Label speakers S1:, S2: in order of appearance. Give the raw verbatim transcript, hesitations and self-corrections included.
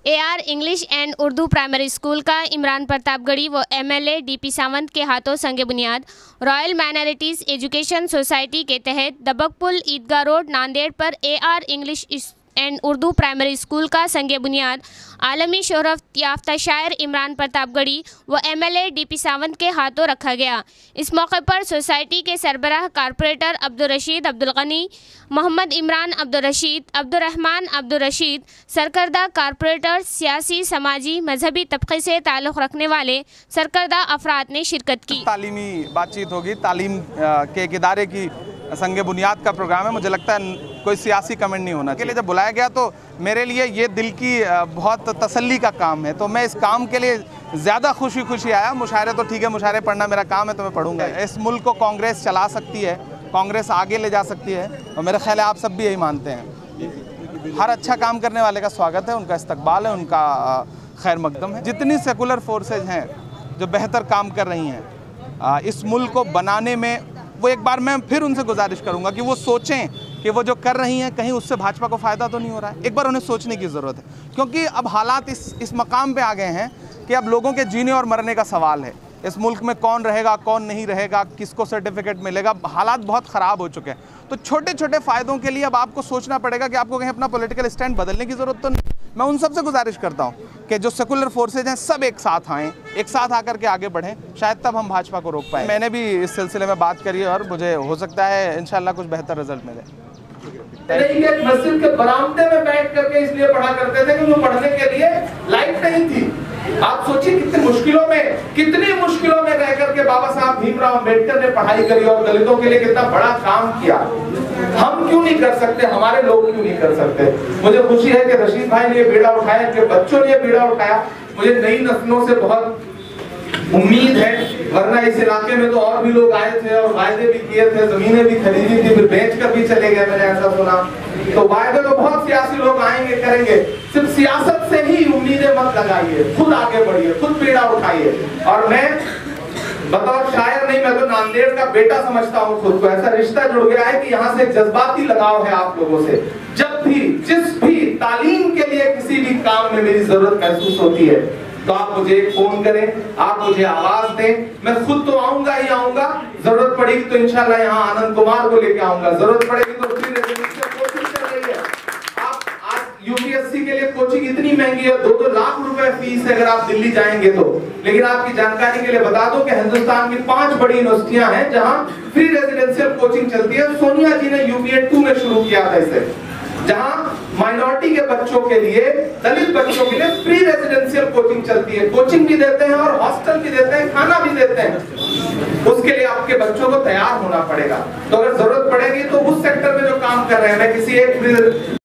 S1: A R English and Urdu primary school का इमरान प्रतापगढ़ी व M L A D P Sawant के हाथों संगे बुनियाद रॉयल माइनॉरिटीज़ एजुकेशन सोसाइटी के तहत दबकपुल ईदगाह रोड नांदेड़ पर A R English and Urdu primary school का संगे बुनियाद आलमी शोहरत याफ्ता शायर इमरान प्रतापगढ़ी व M L A D P Sawant के हाथों रखा गया। इस मौके पर सोसाइटी के सरबराह कारपोरेटर अब्दुल रशीद अब्दुल गनी, मोहम्मद इमरान अब्दुल रशीद, अब्दुल रहमान अब्दुल रशीद, सरकर्दा कारपोरेटर, सियासी, समाजी, मजहबी तबके से ताल्लुक़ रखने वाले सरकर्दा अफराद ने शिरकत की।
S2: तालीमी बातचीत होगी, तालीम के एक इदारे की संगे बुनियाद का प्रोग्राम है। मुझे लगता है कोई सियासी कमेंट नहीं होना चाहिए। जब बुलाया गया तो मेरे लिए ये दिल की बहुत तसल्ली का काम है, तो मैं इस काम के लिए ज़्यादा खुशी खुशी आया। मुशायरे तो ठीक है, मुशायरे पढ़ना मेरा काम है तो मैं पढ़ूंगा। इस मुल्क को कांग्रेस चला सकती है, कांग्रेस आगे ले जा सकती है और मेरा ख्याल है आप सब भी यही मानते हैं। हर अच्छा काम करने वाले का स्वागत है, उनका इस्तकबाल है, उनका खैर मकदम है। जितनी सेकुलर फोर्सेज हैं जो बेहतर काम कर रही हैं इस मुल्क को बनाने में, वो एक बार मैं फिर उनसे गुजारिश करूंगा कि वो सोचें कि वो जो कर रही हैं कहीं उससे भाजपा को फ़ायदा तो नहीं हो रहा है। एक बार उन्हें सोचने की ज़रूरत है, क्योंकि अब हालात इस इस मकाम पे आ गए हैं कि अब लोगों के जीने और मरने का सवाल है। इस मुल्क में कौन रहेगा, कौन नहीं रहेगा, किसको सर्टिफिकेट मिलेगा, हालात बहुत ख़राब हो चुके हैं। तो छोटे छोटे फ़ायदों के लिए अब आपको सोचना पड़ेगा कि आपको कहीं अपना पॉलिटिकल स्टैंड बदलने की ज़रूरत तो नहीं। मैं उन सब से गुजारिश करता हूँ कि जो सेकुलर फोर्सेज हैं सब एक साथ आएँ, एक साथ आकर के आगे बढ़ें, शायद तब हम भाजपा को रोक पाएँ। मैंने भी इस सिलसिले में बात करी है और मुझे हो सकता है इंशाल्लाह कुछ बेहतर रिजल्ट मिले।
S3: मस्जिद के बरामदे में बैठ करके इसलिए पढ़ा करते थे कि वो पढ़ने के लिए लाइट नहीं थी। आप सोचिए कितनी मुश्किलों में कितनी मुश्किलों में रह करके बाबा साहब भीमराव अम्बेडकर ने पढ़ाई करी और दलितों के लिए कितना बड़ा काम किया। हम क्यों नहीं कर सकते, हमारे लोग क्यों नहीं कर सकते? मुझे खुशी है कि रशीद भाई ने ये बीड़ा उठाया, कि बच्चों ने ये बीड़ा उठाया। मुझे नई नस्लों से बहुत उम्मीद है, वरना इस इलाके में तो और भी लोग आए थे और वायदे भी किए थे, जमीनें भी खरीदी थी, फिर बेच कर भी चले गए, मैंने ऐसा सुना। तो वायदे तो बहुत सियासी लोग आएंगे करेंगे, सिर्फ सियासत से ही उम्मीदें मत लगाइए, खुद आगे बढ़िए, खुद पीड़ा उठाइए। और मैं बतौर शायर नहीं, मैं तो नांदेड़ का बेटा समझता हूँ खुद को। ऐसा रिश्ता जुड़ गया है कि यहाँ से जज्बाती लगाव है आप लोगों से। जब भी जिस भी तालीम के लिए किसी भी काम में मेरी जरूरत महसूस होती है तो आप मुझे एक फोन करें, आप मुझे आवाज दें, मैं खुद तो आऊंगा ही आऊंगा। जरूरत पड़ेगी तो इंशाल्लाह यहाँ आनंद कुमार को लेके आऊंगा, जरूरत पड़ेगी तो फ्री रेजिडेंशियल कोचिंग चल रही है। आप आज यू पी एस सी के लिए कोचिंग इतनी महंगी है, दो दो लाख रुपए फीस है अगर आप दिल्ली जाएंगे तो। लेकिन आपकी जानकारी के लिए बता दूं कि हिंदुस्तान की पांच बड़ी यूनिवर्सिटियां हैं जहां फ्री रेजिडेंशियल कोचिंग चलती है। सोनिया जी ने यू पी ए टू में शुरू किया था इसे, जहां माइनॉरिटी के बच्चों के लिए, दलित बच्चों के लिए फ्री रेजिडेंशियल कोचिंग चलती है। कोचिंग भी देते हैं और हॉस्टल भी देते हैं, खाना भी देते हैं। उसके लिए आपके बच्चों को तैयार होना पड़ेगा। तो अगर जरूरत पड़ेगी तो उस सेक्टर में जो काम कर रहे हैं, मैं किसी एक